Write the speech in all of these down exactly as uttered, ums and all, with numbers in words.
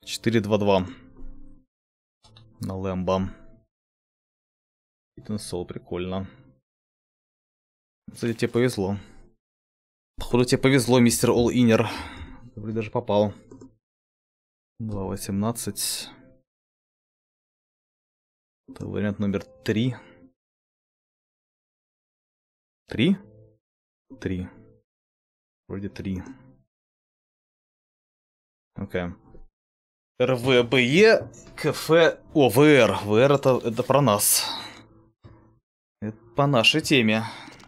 четыре два два. На Лэмбо. Сол, прикольно. Кстати, тебе повезло. Походу, тебе повезло, мистер All-Inner. Ты даже попал. два восемнадцать. Это вариант номер три. Три? Три. Вроде три. Окей. Okay. РВБЕ, КФ... О, ВР. ВР это, это про нас. Это по нашей теме.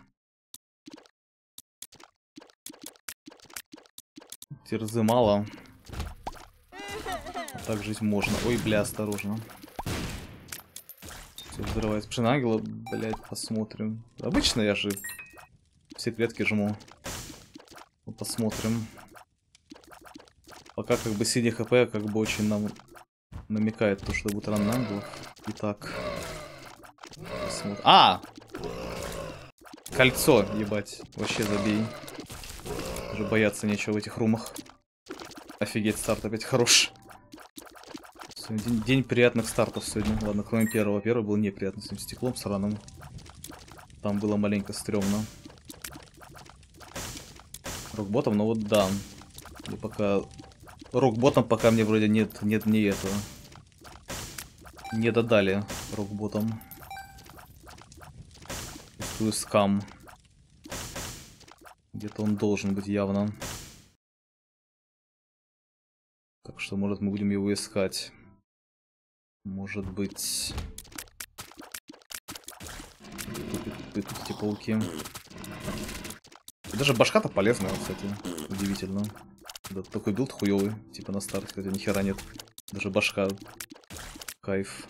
Терзы мало. Так жить можно. Ой, бля, осторожно. Все взрывается. Пшена ангела, блядь, посмотрим. Обычно я же все клетки жму. Посмотрим. Пока как бы синий хп как бы очень нам намекает то, что будет ран ангелов. Итак. Посмотрим. А! Кольцо, ебать. Вообще забей. Даже бояться нечего в этих румах. Офигеть, старт опять хорош. День, день приятных стартов сегодня. Ладно, кроме первого. Первый был неприятный с этим стеклом сраным. Там было маленько стрёмно. Рокботом, но вот да. И пока... Рокботом пока мне вроде нет, нет, не этого. Не додали рокботом. Чувствую скам. Где-то он должен быть явно. Так что, может, мы будем его искать. Может быть... Тут эти пауки. Даже башка-то полезная, кстати. Удивительно. Да, такой билд хуёвый. Типа на старте, хотя ни хера нет. Даже башка. Кайф.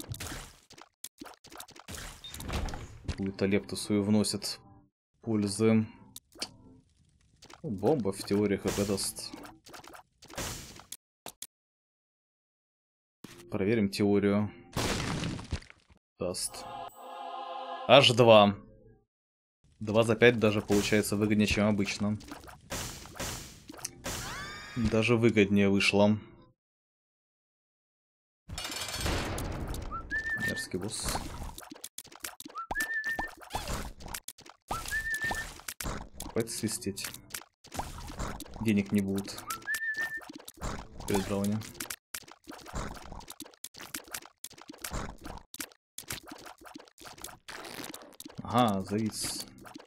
Какую-то лепту свою вносит. Пользы. Ну, бомба в теории хп даст. Проверим теорию. Даст. аш два. два за пять даже получается выгоднее, чем обычно. Даже выгоднее вышло. Мерзкий босс. Хватит свистеть. Денег не будет. Перед брауни. Ага, завис.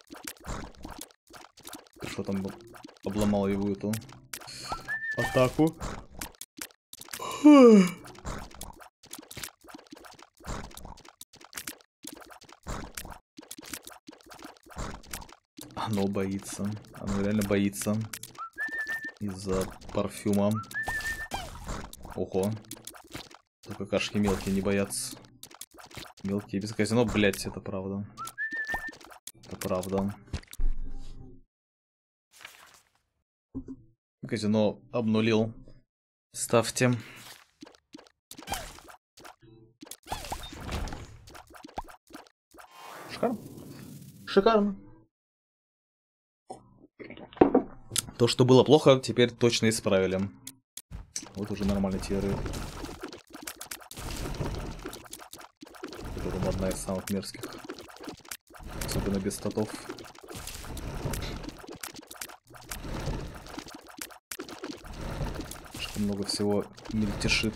Что там обломал его эту атаку? Оно боится. Оно реально боится. Из-за парфюма. Ого. Только кашки мелкие не боятся. Мелкие без казино, блять, это правда. Это правда. Казино обнулил. Ставьте. Шикарно. Шикарно. То, что было плохо, теперь точно исправили. Вот уже нормальные тиры. Это одна из самых мерзких. Особенно без статов. Что много всего мельтешит.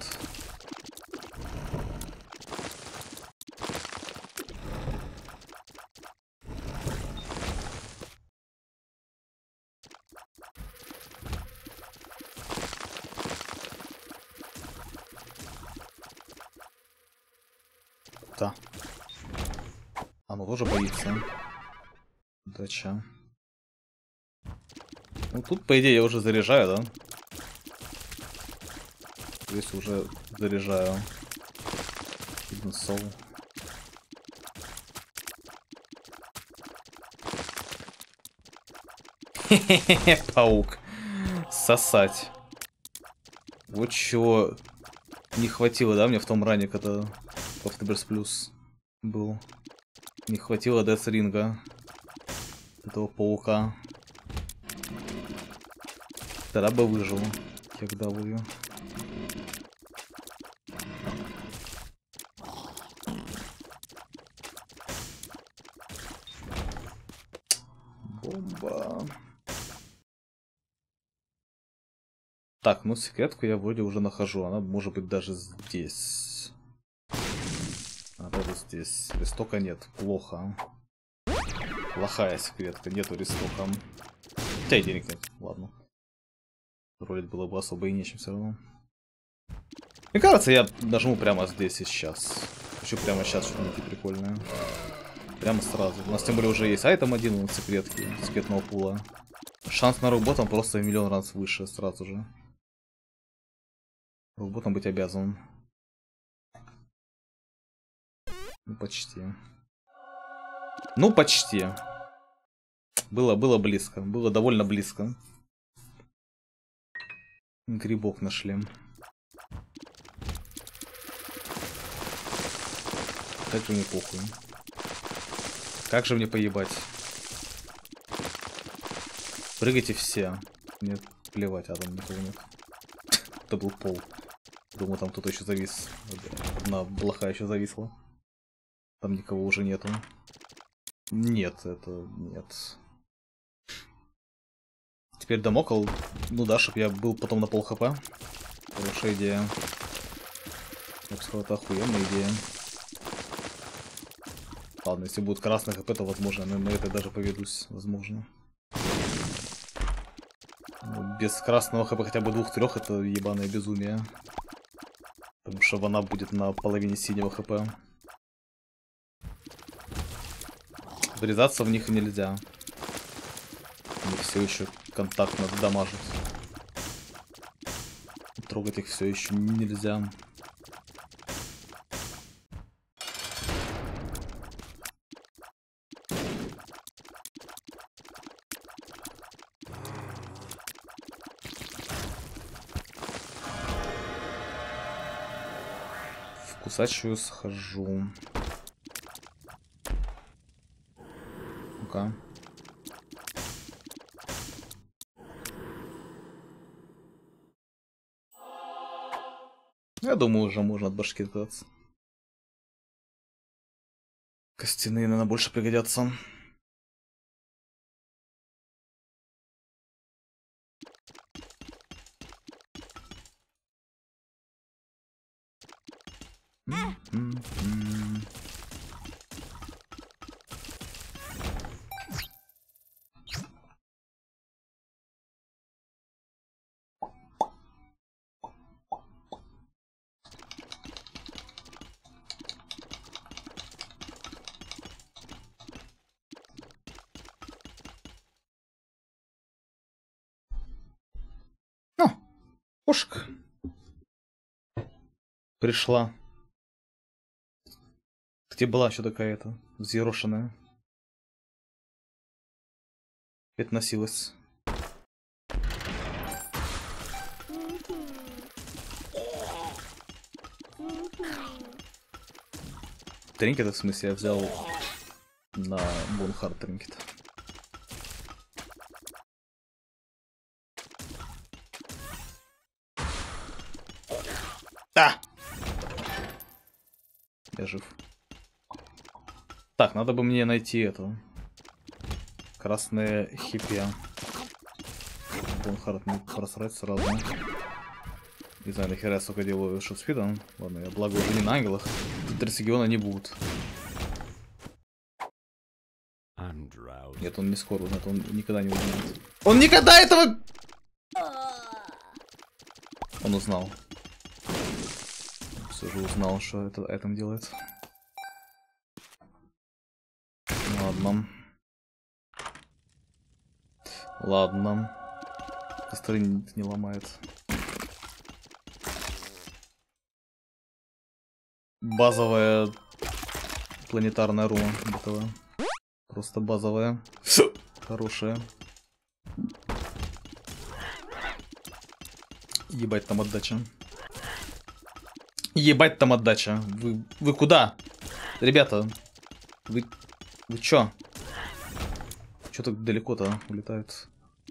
Да. Оно тоже боится. Удача. Ну тут, по идее, я уже заряжаю, да? То есть уже заряжаю. Hidden Soul. Хе-хе-хе, паук. Сосать. Вот чего не хватило, да, мне в том ране, когда в Afterbirth Plus был. Не хватило Death Ring. Этого паука. Тогда бы выжил. Когда вы. Так, ну секретку я вроде уже нахожу. Она может быть даже здесь. А, даже здесь. Листока нет. Плохо. Плохая секретка. Нету листока. Хотя и денег нет. Ладно. Ролить было бы особо и нечем все равно. Мне кажется, я нажму прямо здесь и сейчас. Хочу прямо сейчас что-то найти прикольное. Прямо сразу. У нас тем более уже есть айтем один, у секретки, секретного пула. Шанс на рок-ботом просто в миллион раз выше сразу же. Рок-ботом быть обязан. Ну, почти. Ну, почти. Было, было близко. Было довольно близко. Грибок нашли. Как же мне похуй. Как же мне поебать. Прыгайте все. Мне плевать, а там никого нет. Это был пол. Думаю, там кто-то еще завис. Одна блоха еще зависла. Там никого уже нету. Нет, это нет. Теперь домокол. Ну да, чтоб я был потом на пол хп. Хорошая идея. Я бы сказал, это охуенная идея. Ладно, если будет красный хп, то возможно, на, на это даже поведусь, возможно. Но без красного хп хотя бы двух-трех это ебаное безумие. Потому что она будет на половине синего хп. Врезаться в них нельзя. Они все еще контактно дамажат. Трогать их все еще нельзя. В кусачую схожу. Ну-ка. Я думаю, уже можно от башки отказаться. Костяные, наверное, больше пригодятся. М-м-м. О, кошка пришла. Где была еще такая-то взъерошенная? Это носилась. Тринкета, в смысле, я взял на Бонхард тринкет. А! Я жив. Так, надо бы мне найти эту. Красные хиппи. Бонхард не просрать сразу. Не знаю, нахера я столько делаю шотспидом. Ладно, я благо уже не на ангелах. Тут региона не будут. Нет, он не скоро узнает, он никогда не узнает. Он никогда этого... Он узнал. Все же узнал, что это этом делает. Ладно. Ладно. Костры не, не ломает. Базовая планетарная руна готовая. Просто базовая. Хорошая. Ебать там отдача. Ебать там отдача. Вы, вы куда? Ребята. Вы, вы чё? Чё так далеко-то улетают?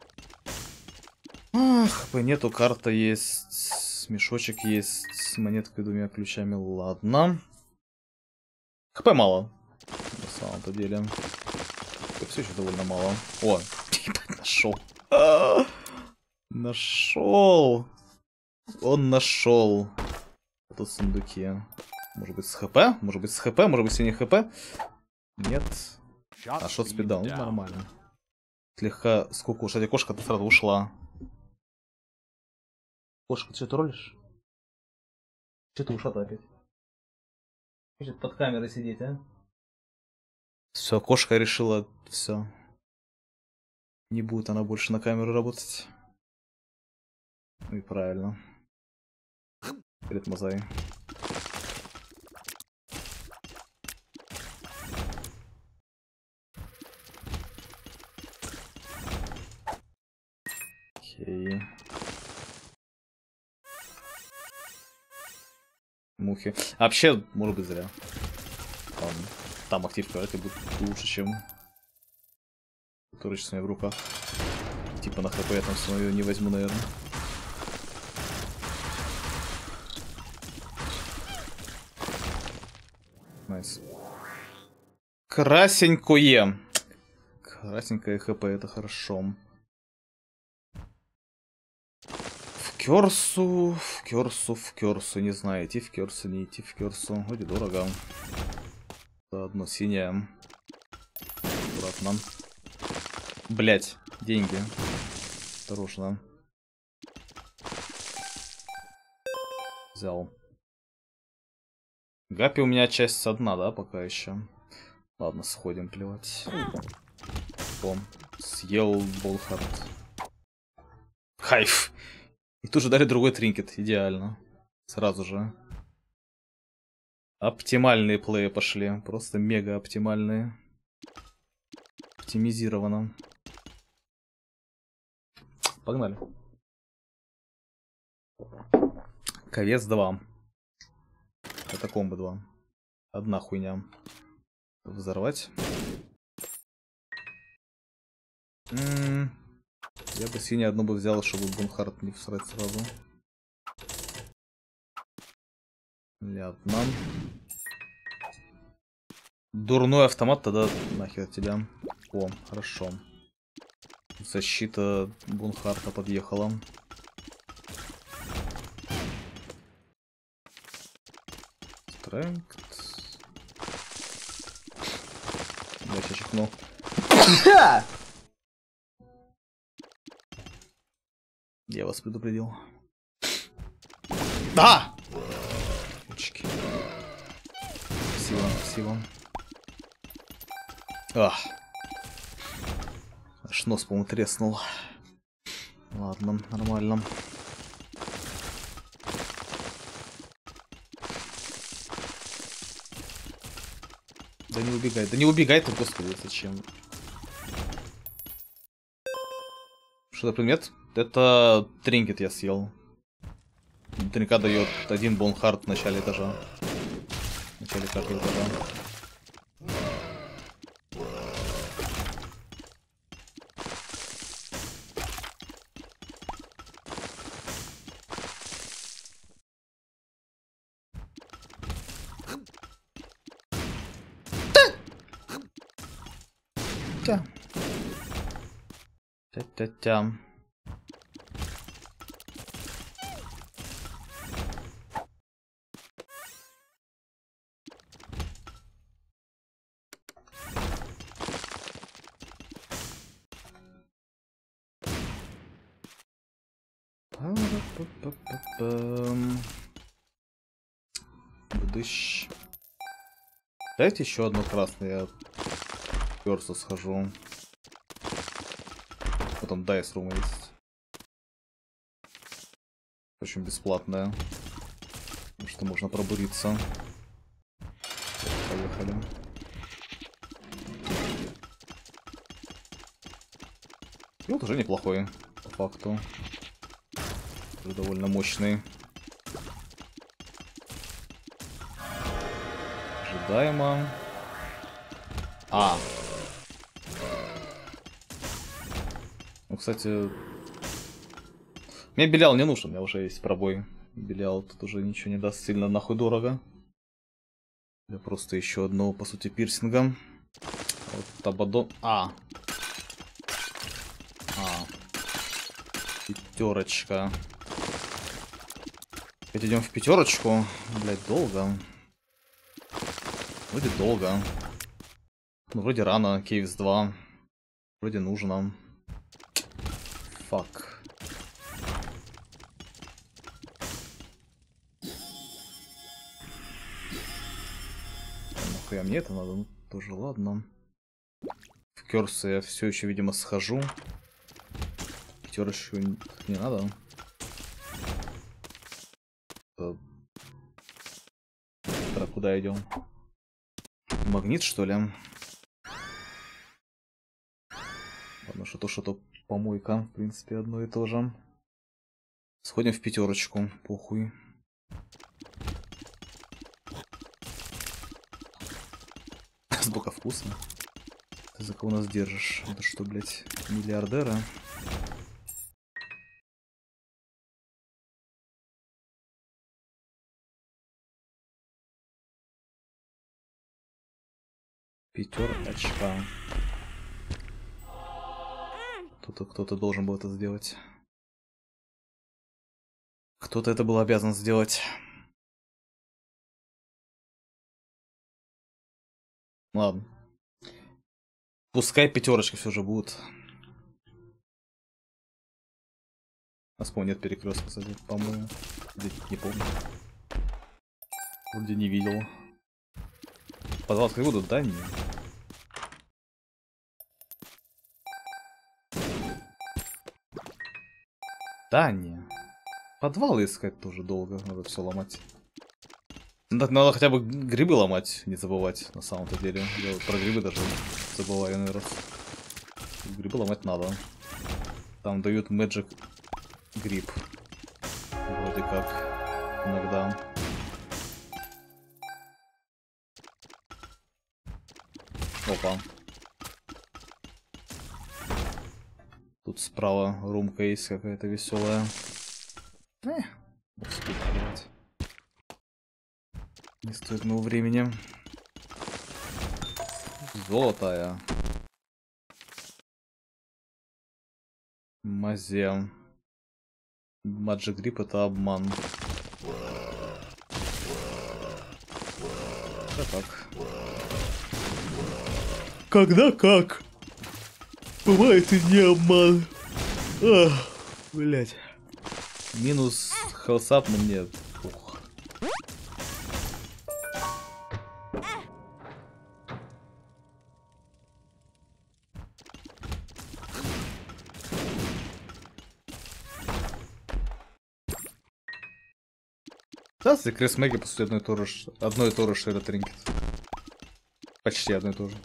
Ах, нету, карта есть. Мешочек есть. С монеткой, двумя ключами. Ладно. ХП мало. На самом-то деле. Все еще довольно мало. О, ебать, нашел. Нашел. Он нашел. Тут сундуки. Может быть с хп? Может быть с хп? Может быть синий хп? Нет. А шот спиддаун, ну, нормально. Слегка сколько уж, эта кошка-то сразу ушла. Кошка, ты что троллишь? Че ты ушла-то опять? Хочет под камерой сидеть, а? Все, кошка решила, все. Не будет она больше на камеру работать. Ну и правильно. Перед мозаей. Окей. Мухи. А вообще, может быть, зря. Там, там актив, короче, будет лучше, чем который сейчас у меня в руках. Типа на хп я там свою не возьму, наверное. Найс. Красенькое. Красненькое хп, это хорошо. В Керсу, в Керсу, в Керсу. Не знаю, идти в Керсу, не идти в Керсу. Вроде дорого. Одно синее. Аккуратно. Блять, деньги. Осторожно. Взял. Гапи у меня часть одна, да, пока еще. Ладно, сходим, плевать. О, съел Болхард. Хайф. И тут же дали другой тринкет. Идеально. Сразу же. Оптимальные плеи пошли. Просто мега оптимальные. Оптимизировано. Погнали. Ковец два. Катакомбы два. Одна хуйня. Взорвать. М-м-м. Я бы синий одну бы взял, чтобы Бунхард не всрать сразу. Ладно. Дурной автомат, тогда нахер тебя. О, хорошо. Защита Бунхарта подъехала. Стрэнкт. Я сейчас чихну. Я вас предупредил. Да! Очки. Спасибо, спасибо. Ах. Аж нос, по-моему, треснул. Ладно, нормально. Да не убегай, да не убегай ты, господи, зачем? Что за предмет? Это тринкет я съел. Тринка дает один Бонхард в начале этажа. В начале каждого этажа. Тя. Тя-тя-тя. Будыщ. Дайте еще одно красное, я в Керсу схожу. Потом дайс рум есть. Очень бесплатная. Потому что можно пробуриться. Поехали. Ну, вот уже неплохой, по факту. Уже довольно мощный. Ожидаемо. А. Ну, кстати... Мне Белял не нужен, у меня уже есть пробой. Белял тут уже ничего не даст, сильно нахуй дорого. Я просто еще одного, по сути, пирсинга. Вот Табадон... А. А. Пятерочка. Опять идем в пятерочку. Блять, долго. Вроде долго. Ну, вроде рано. Кейвс два. Вроде нужно. Фак. Нахуя мне это надо? Ну, тоже ладно. В Кёрсы я все еще, видимо, схожу. Пятерочку не надо. Так, куда идем? Магнит, что ли? Ладно, что-то, что-то помойка, в принципе, одно и то же. Сходим в пятерочку, похуй. Сбока вкусно. Ты за кого нас держишь? Это что, блядь, миллиардера? Пятерочка. Кто-то кто-то должен был это сделать. Кто-то это был обязан сделать. Ладно. Пускай пятерочка все же будет. А с нет перекрестка, кстати, по-моему. Не помню. Вроде не видел. Подвал открыть буду? Да, нет. Да, не. Подвалы искать тоже долго. Надо все ломать. Надо, надо хотя бы грибы ломать, не забывать, на самом-то деле. Я про грибы даже забываю, наверное. Грибы ломать надо. Там дают Magic гриб. Вроде как. Иногда. Опа. Тут справа румка есть какая-то веселая. Эх, не стоит моего времени. Золотая. Мазе. Magic Grip это обман. Да так. Когда как? Бывает и не обман. Ах, блять. Минус хелсап на мне. Ух. Да, если Крис Мэгги, по сути, одно и то же, одно и то же, что это тринкет. Почти одно и то же.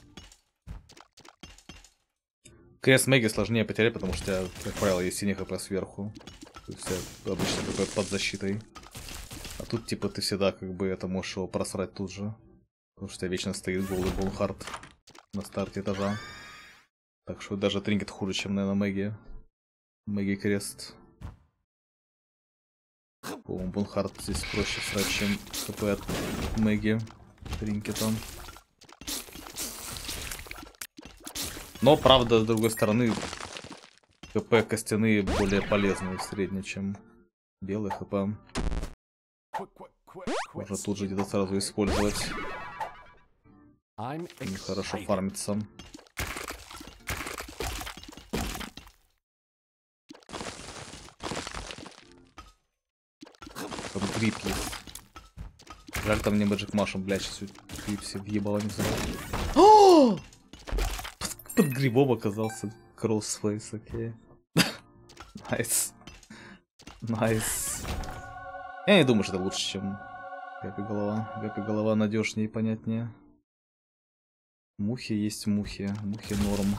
Крис Мэгги сложнее потерять, потому что, как правило, есть синий хп сверху. То есть обычно такой под защитой. А тут, типа, ты всегда, как бы, это можешь его просрать тут же. Потому что у тебя вечно стоит голый Бонхард на старте этажа. Так что даже тринкет хуже, чем, наверное, Мэгги. Мэгги Крест. По-моему, Бонхард здесь проще срать, чем хп от Мэгги тринкетом. Но, правда, с другой стороны, ХП костяные более полезные в среднем, чем белый ХП. Можно тут же где-то сразу использовать. И хорошо фармится. Там грипп есть. Жаль, там не Magic Mushroom, блядь, сейчас грипп все въебало не взорвал. Под грибом оказался Кроссфейс, окей. Найс. Найс. Я не думаю, что это лучше, чем Гэппи голова. Гэппи голова надежнее и понятнее. Мухи есть мухи. Мухи норм.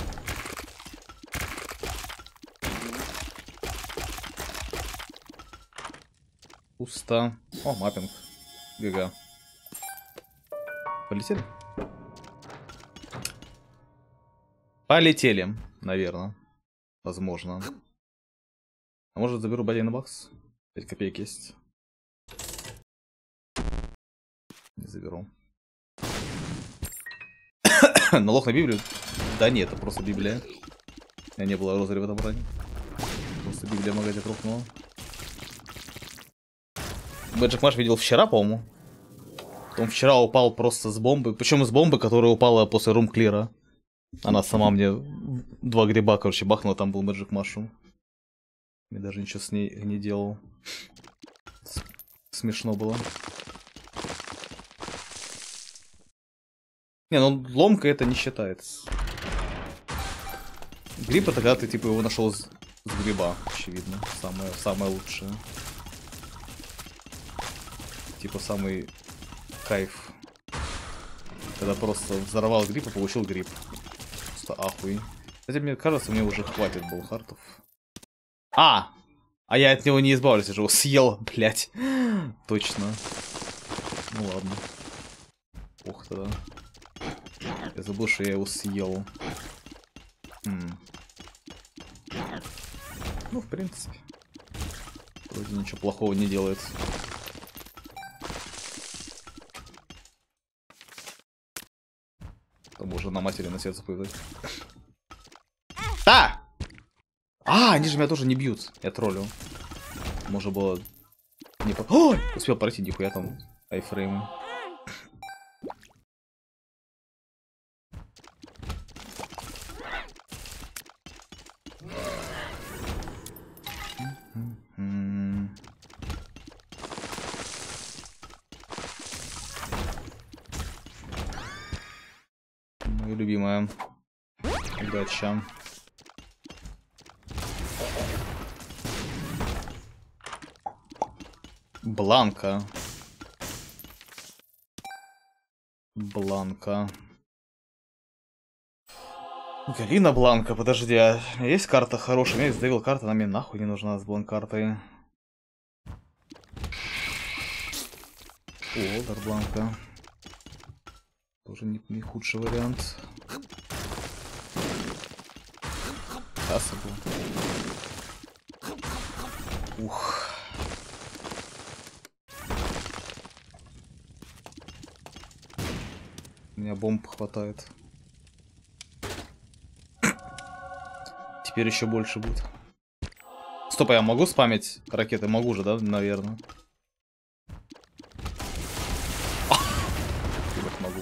Пусто. О, маппинг. ГГ. Полетели? Полетели, наверное. Возможно. А может заберу бадей на бакс? пять копеек есть. Не заберу. Налог на Библию? Да нет, это просто Библия. У меня не было розаря в этом ране. Просто Библия в магазине рухнула. Magic Mash видел вчера, по-моему. Он вчера упал просто с бомбы. Причем с бомбы, которая упала после рум-клира. Она сама мне два гриба, короче, бахнула, там был Magic Mushroom. Я даже ничего с ней не делал. Смешно было. Не, ну ломка это не считается. Гриб это когда ты типа его нашел с, с гриба, очевидно. Самое, самое лучшее. Типа самый кайф. Когда просто взорвал гриб и получил гриб. Просто ахуй. Кстати, мне кажется, мне уже хватит булхартов. А! А я от него не избавлюсь, я же его съел, блять. Точно. Ну ладно. Ох тогда. Я забыл, что я его съел. М. Ну, в принципе. Вроде ничего плохого не делает. Там уже на матери на сердце повидать. Да! А, они же меня тоже не бьют. Я троллю. Можно было... Не по... Ой! Успел пройти, нихуя там айфреймы. Моя любимая. Удача. Бланка. Бланка. Галина Бланка, подожди, а есть карта хорошая? У меня есть Девил карта, она мне нахуй не нужна с бланк-картой. О, Дар Бланка. Тоже не, не худший вариант. Касса был. Ух. У меня бомб хватает. Теперь еще больше будет. Стоп, а я могу спамить ракеты? Могу же, да, наверное. Ебать, могу.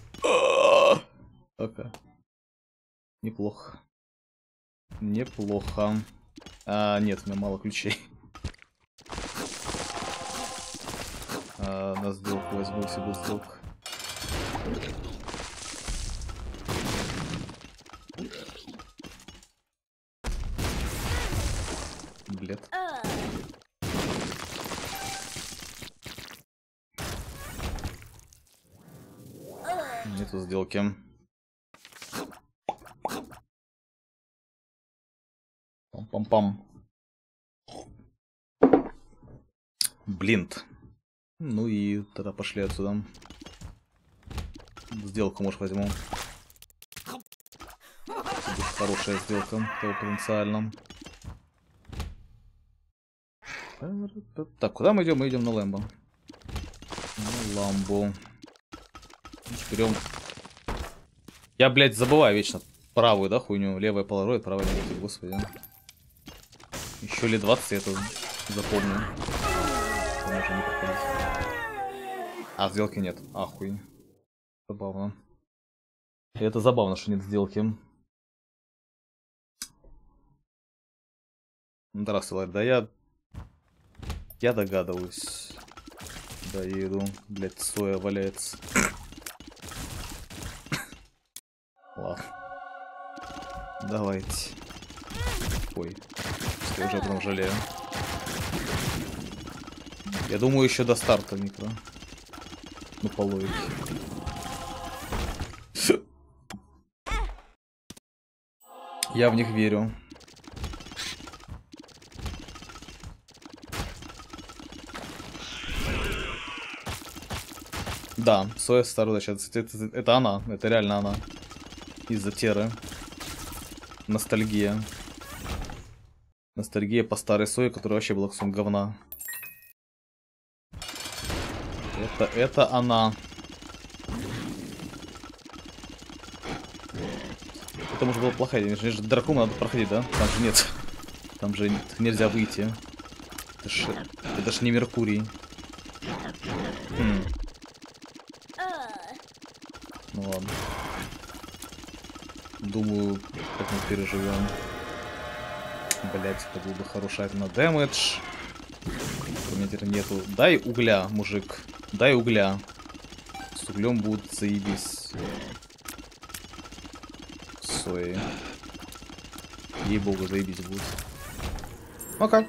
Пока. Неплохо. Неплохо. А, нет, у меня мало ключей. А, на сделку возьму себе сделку. Блед. Нету сделки. Пам-пам-пам. Блинт. Ну и тогда пошли отсюда. Сделку, может, возьму. Хорошая сделка, то потенциально. Так, куда мы идем? Мы идем на Лэмбо. На Ламбу. Берем. Я, блядь, забываю вечно правую, да, хуйню. Левая полароид, правая негатив, господи. Еще лет двадцать я это запомню. Можно не проходить. А, сделки нет. Ахуй. Забавно. И это забавно, что нет сделки. Здравствуй, Ларь. Да я... Я догадываюсь. Да, я иду. Блядь, соя валяется. Ладно. Давайте. Ой. Я уже потом жалею. Я думаю, еще до старта микро. Ну, по логике. Я в них верю. Да, соя старая сейчас. Это, это она, это реально она. Из-за теры. Ностальгия. Ностальгия по старой сое, которая вообще была кусом говна. Это, это она. Это может было плохая идея. Дракон надо проходить, да? Там же нет. Там же нельзя выйти. Это ж, это ж не Меркурий. Хм. Ну ладно. Думаю, как мы переживем. Блять, это был бы хороший на дэмэдж. У меня теперь нету. Дай угля, мужик. Дай угля. С углем будет заебись. Сои. Ей-богу, заебись будет. Окей.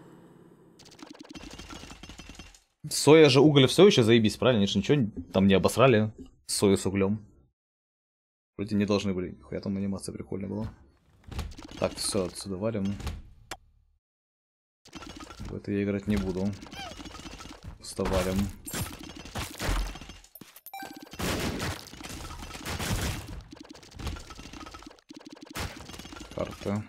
Соя же уголь все еще заебись, правильно? Они же ничего там не обосрали. Сою с углем. Вроде не должны были. Хуя там анимация прикольная была. Так, все, отсюда валим. В это я играть не буду. Просто валим. Карта.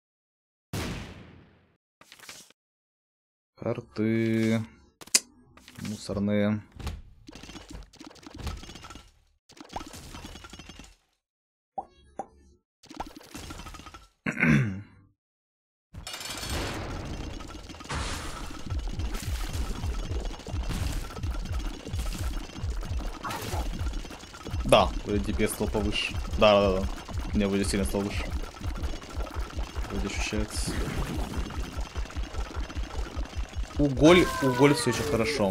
Карты. Мусорные. Да, ди пи эс стал повыше. Да, да, да. У меня вроде сильно стал выше. Вроде ощущается. Уголь, уголь все еще хорошо.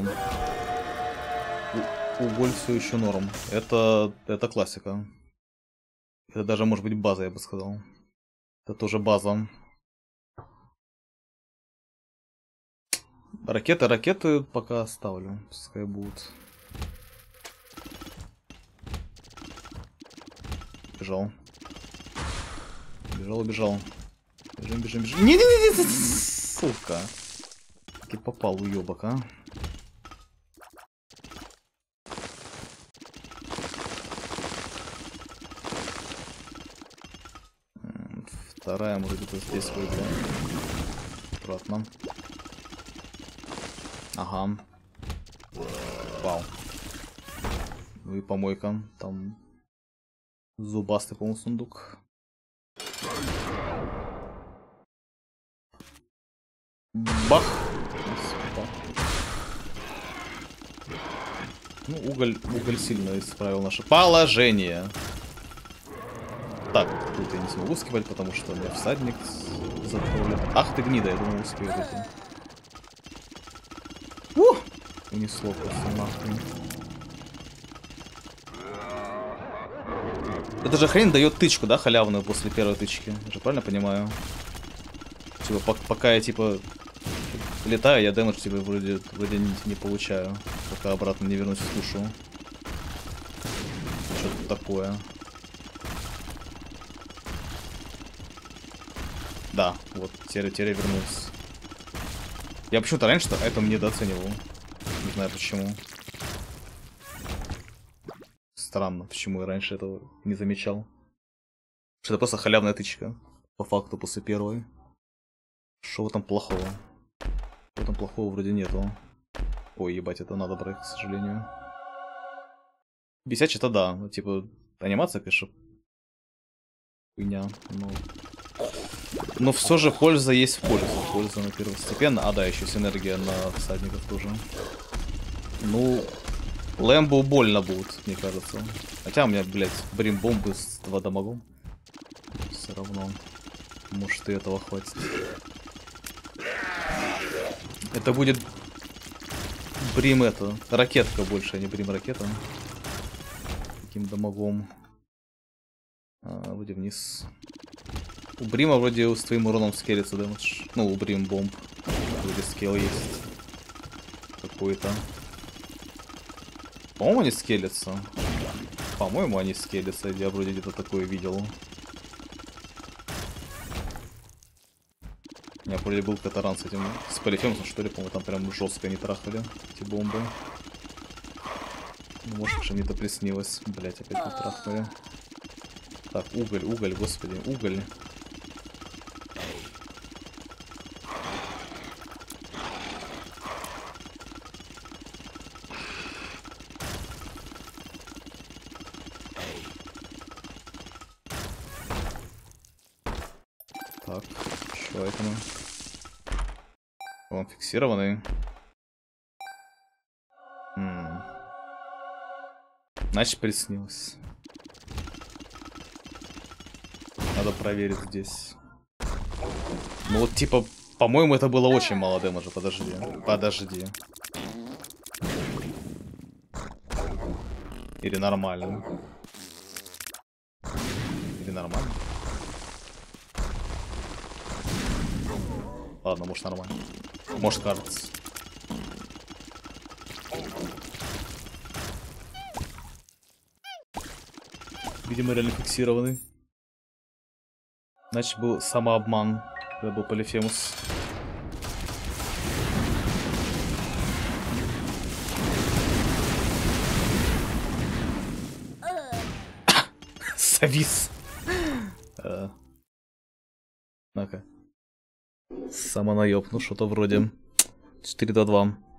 У, уголь все еще норм. Это, это классика. Это даже может быть база, я бы сказал. Это тоже база. Ракеты, ракеты пока оставлю. Пускай будут. Бежал. Бежал, убежал. Бежим, бежим, бежим. Не-не-не, сука. Ты попал, уёбок, а. Вторая, может быть, здесь выиграла. Аккуратно. Ага. Вау. Ну и помойка. Там зубастый, по-моему, сундук. Бах! Ну, уголь, уголь сильно исправил наше положение. Так, тут я не смогу скипать, потому что у меня всадник затроли. Ах ты гнида, я думал, успею выйти. Ух! Унесло просто нахуй. Это же хрень дает тычку, да, халявную после первой тычки. Я же правильно понимаю? Типа, по пока я типа летаю, я дэмэдж типа вроде, вроде не, не получаю. Пока обратно не вернусь в тушу. Что-то такое. Да, вот, теперь вернулся. Я почему-то раньше-то это недооценивал. Не знаю почему. Странно, почему я раньше этого не замечал. Что это просто халявная тычка. По факту после первой. Что в этом плохого? В этом плохого вроде нету. Ой, ебать, это надо брать, к сожалению. Бесячий-то да. Ну, типа, анимация, конечно, хуйня. Но... но все же польза есть польза. Польза на первостепенно. А, да, еще синергия на всадников тоже. Ну, Лэмбу больно будет, мне кажется. Хотя у меня, блядь, брим-бомбы с два дамагом. Все равно. Может, и этого хватит. Это будет брим это. Ракетка больше, а не брим ракета. Таким дамагом. А, вроде вниз. У брима вроде с твоим уроном скелется дэмэдж. Ну, у брим бомб. Вроде скилл есть. Какой-то. По-моему, они скелятся. По-моему, они скелятся. Я вроде где-то такое видел. У меня вроде был катаран с этим, с полифемусом, что ли, по-моему, там прям жестко не трахали эти бомбы. Ну, может, что мне это приснилось. Блять, опять не трахали. Так, уголь, уголь, господи, уголь. Так, что это мы? Он фиксированный. М. Значит, приснилось. Надо проверить здесь. Ну вот, типа, по-моему, это было очень мало дэмэджа. Подожди. Подожди. Или нормально. Или нормально. Ладно, может нормально. Может кажется. Видимо, реально фиксированный. Значит, был самообман. Это был Полифемус. Завис. Ну-ка. Самонаеб, ну что-то вроде четыре до два.